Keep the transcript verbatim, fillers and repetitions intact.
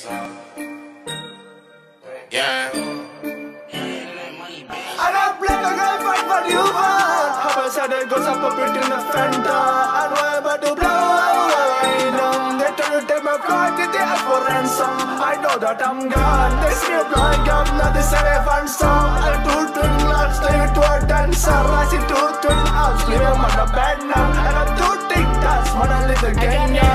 Yeah. I don't blame the girl fight for you, man. How I said it goes up a bit in the fender. And why about to blow away down. They try to take my car, they ask for ransom. I know that I'm gone. They scream like I'm not the seven song. I do twin locks, they to a dancer. I see two twin arms, leave them on the bed now. And I do think that's what I live again, yeah.